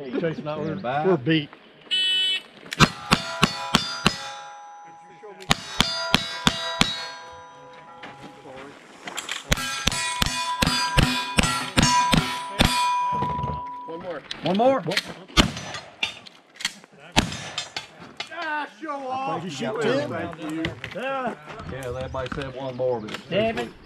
Jason, we're beat. One more. Show off. Thank you. Yeah, everybody said one more. But Damn it.